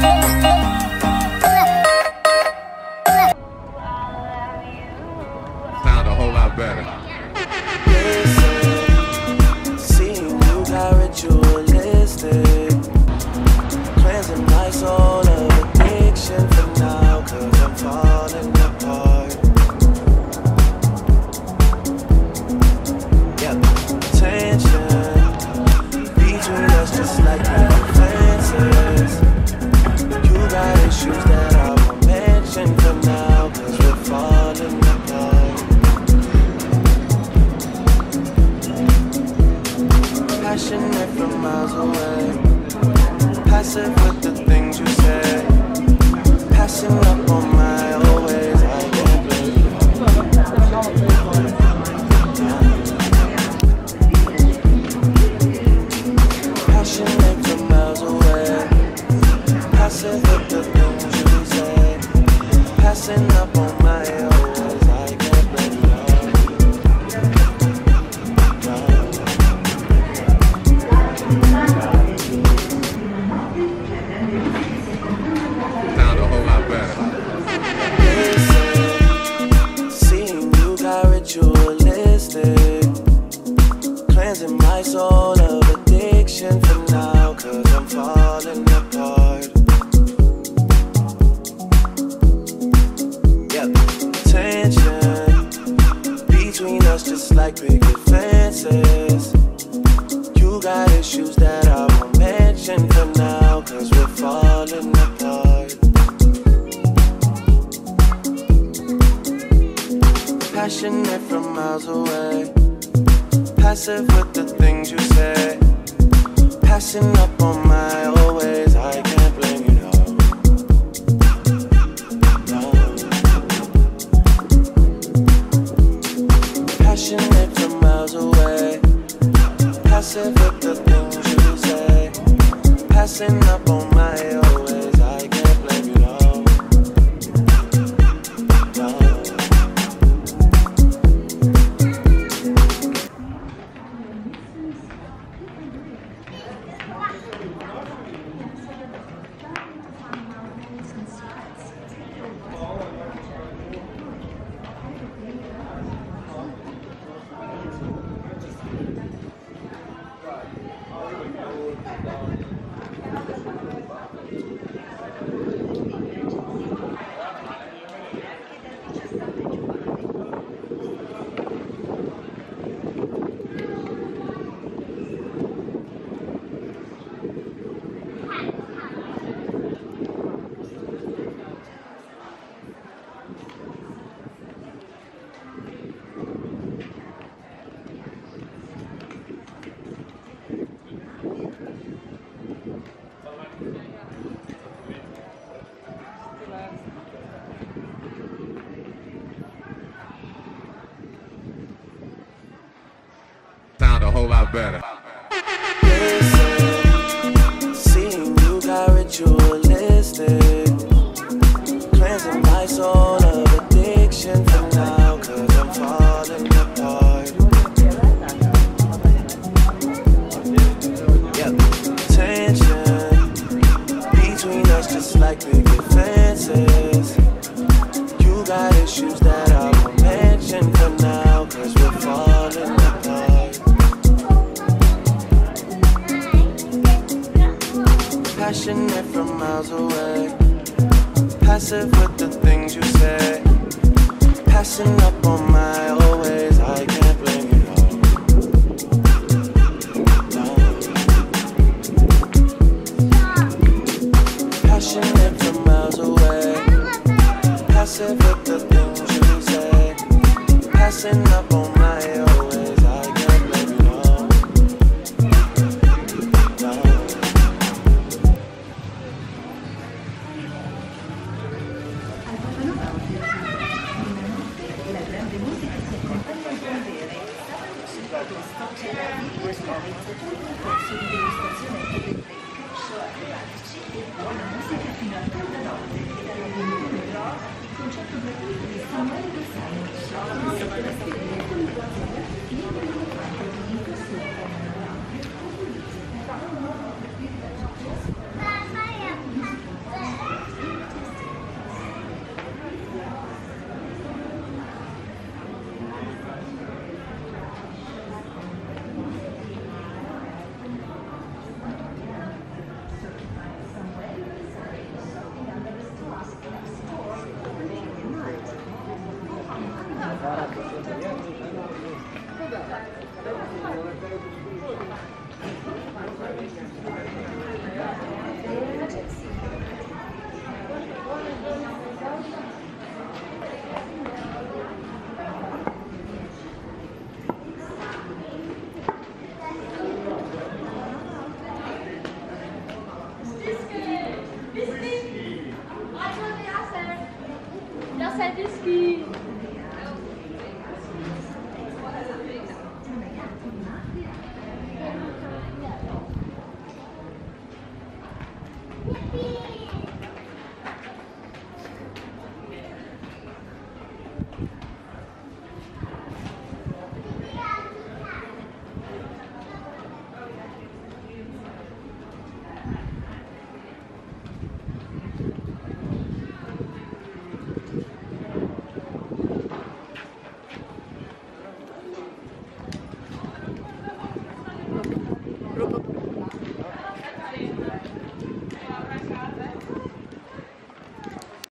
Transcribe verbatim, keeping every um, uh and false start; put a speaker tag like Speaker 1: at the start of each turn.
Speaker 1: Sound a whole lot better.
Speaker 2: Listen, seeing you got ritualistic, cleansing my soul of addiction for now, cause I'm falling apart. Yeah, tension between us just like the fences. You got issues that I won't mention for now, cause we're falling apart. Passionate from miles away, passive with the things you say, passing up on my always, I can't blame you. Passionate from miles away, passive with the things you say, passing up on my always, I can't blame you.
Speaker 1: Sound a whole lot better.
Speaker 2: Listen, seeing you got ritualistic, cleansing my soul of addiction for now, cause I'm falling apart. Yeah, tension between us just like picket fences. You got issues that I won't mention for now, cause we're falling apart. Passionate from miles away, passive with the things you say, passing up on my always, I can't blame you, no. No. Passionate from miles away, passive with the things you say, passing up on my always, I can't blame you, no.
Speaker 1: Sound a whole lot better.
Speaker 2: Listen, seeing you got ritualistic, cleansing my soul of addiction for now, cause I'm falling apart. Yeah, tension between us just like picket fences. You got issues that I won't mention for now, cause we're falling apart. Passionate from miles away, passive with the things you say, passing up on my always, I can't blame you, no. No. Passionate from miles away, passive with the things you say, passing up on my always, I can't blame you, no.
Speaker 3: set de ski. Yippee!